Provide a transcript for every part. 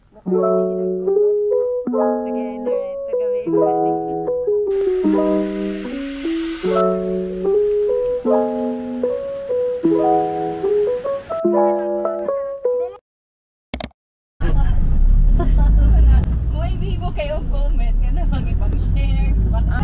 Again, alright. Tagabi iba ni. Mo ibibo kayo comment kana mag-share. Baka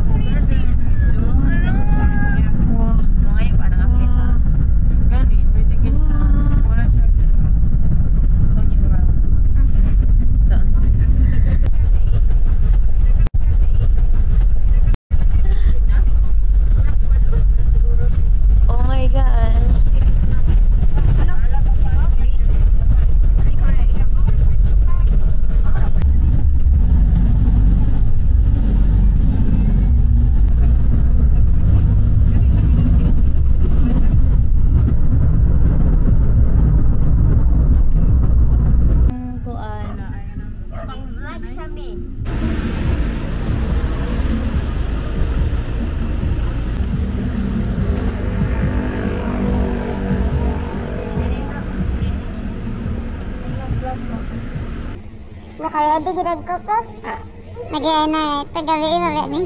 Nakaredy gid ko ko. Nag-iay na tagabi iba ni.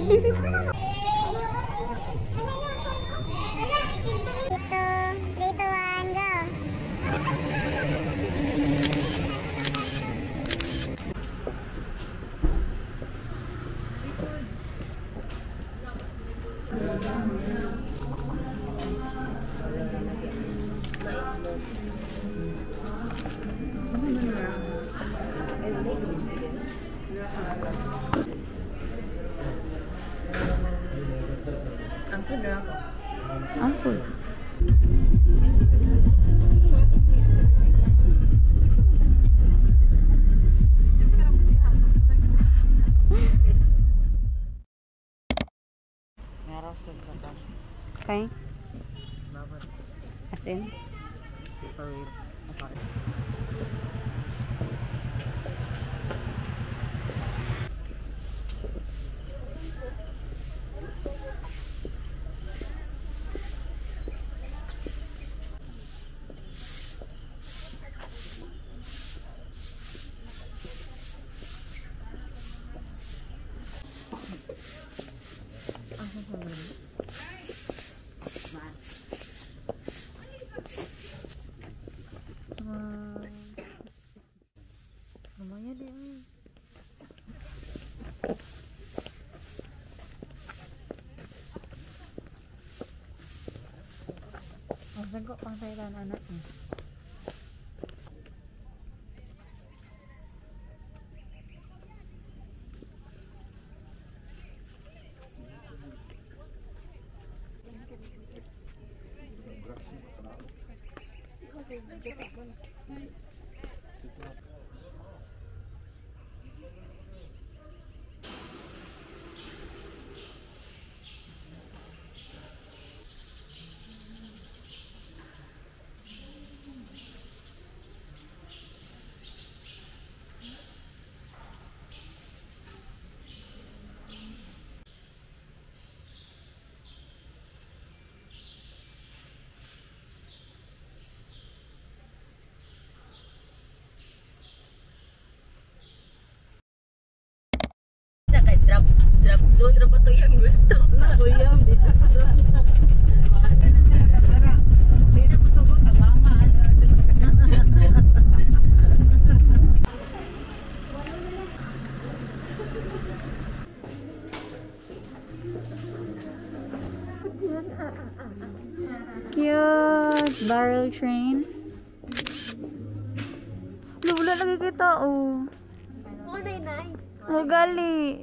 ang full. Okay. As in? Namanya dia. Asan kok pangsaitan anaknya? Drop zone na ba ito yung gusto? Kuya, hindi na drop zone. Hindi na gusto ko, tama. Cute barrel train. Wala lagi kita, oh. Oh, nice. Oh, gali.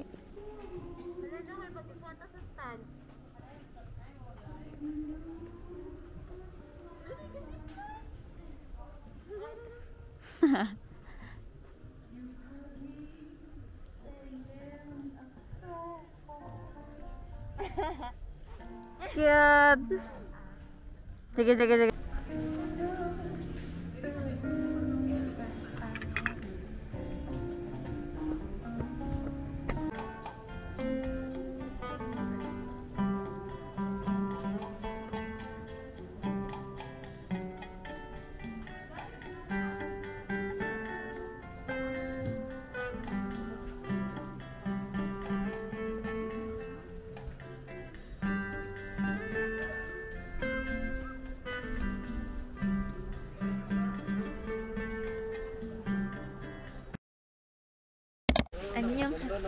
Cute. Sige.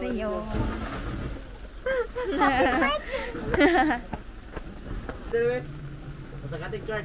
sa'yo. Dewey, sa cutting card.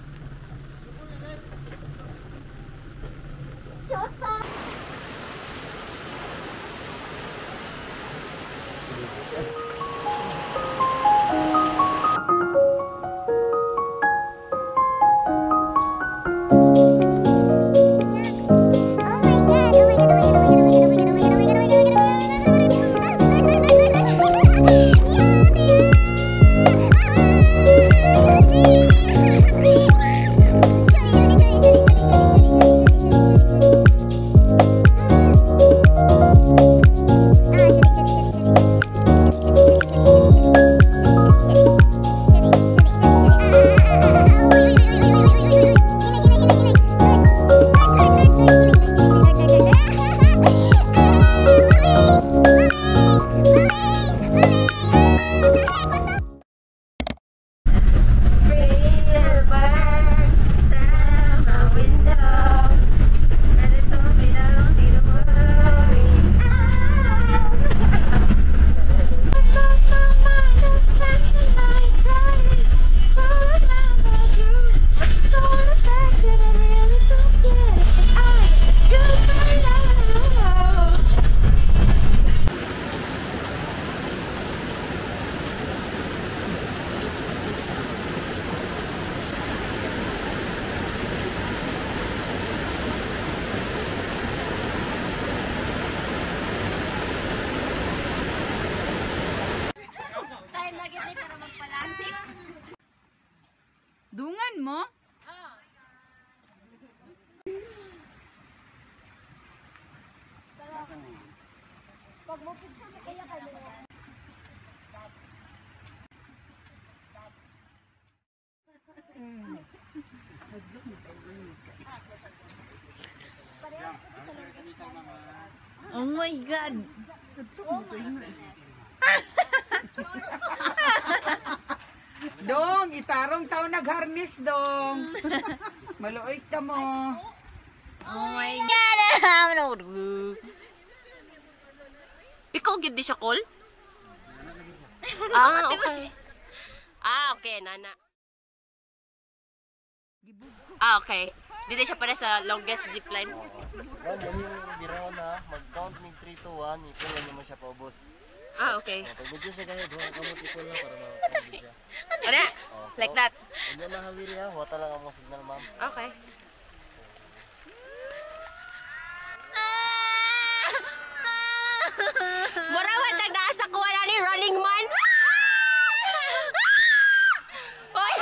Dungan mo? Oh my God! Dong, itarong tao nag-harness dong. Maluoy ka mo. Oh my God! Pikaw gid di siya call? Ah, okay. Ah, okay, nana. Ah, okay. Dito siya para sa longest zipline. Yan, yung biraw na, mag-count ng 3 to 1, ipon naman siya paubos. Ah, okay. Pag medyo siya ganyan, huwag kamot ipon lang para makapagod siya. Ano? Like that? Hindi na hawiri ha, wata lang ang mga signal ma'am. Okay. Morawat nagdaas sa kuha na ni Running Man. Oy!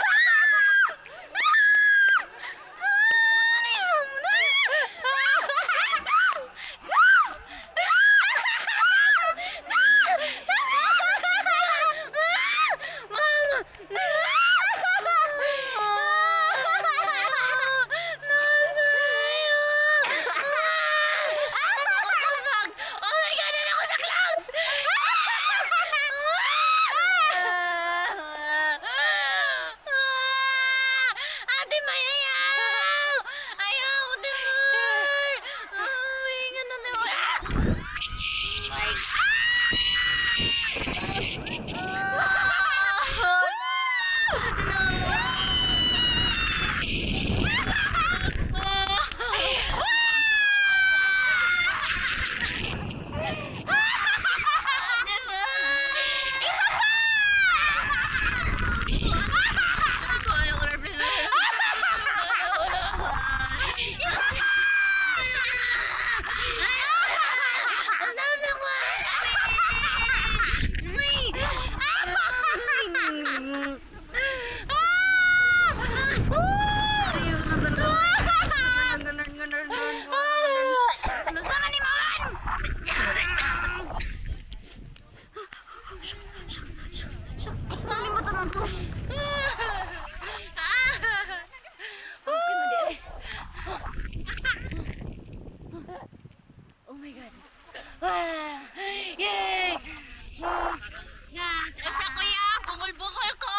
Oh my God. Ah, yay! Terus ako ya, bungol-bungol ko.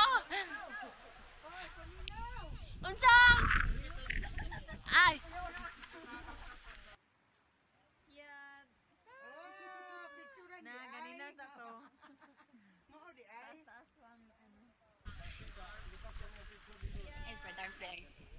Unsa? Ay. Oh, picture na. Fred arms there.